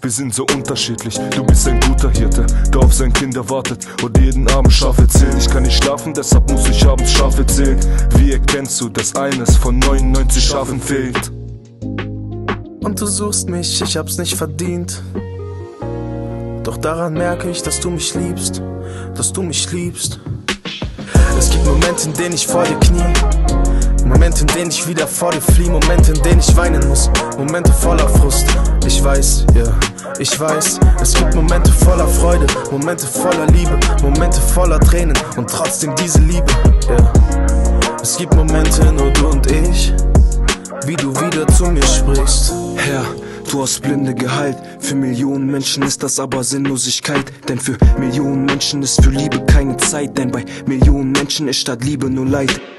Wir sind so unterschiedlich, du bist ein guter Hirte, der auf sein Kind wartet und jeden Abend Schafe zählt. Ich kann nicht schlafen, deshalb muss ich abends Schafe zählen. Wie erkennst du, dass eines von 99 Schafen fehlt? Und du suchst mich, ich hab's nicht verdient. Doch daran merke ich, dass du mich liebst, dass du mich liebst. Es gibt Momente, in denen ich vor dir knie, Momente, in denen ich wieder vor dir flieh, Momente, in denen ich weinen muss, Momente voller Frust. Ich weiß, ja, ich weiß, es gibt Momente voller Freude, Momente voller Liebe, Momente voller Tränen und trotzdem diese Liebe, ja. Es gibt Momente, nur du und ich, wie du wieder zu mir sprichst. Herr, du hast Blinde geheilt, für Millionen Menschen ist das aber Sinnlosigkeit. Denn für Millionen Menschen ist für Liebe keine Zeit, denn bei Millionen Menschen ist statt Liebe nur Leid.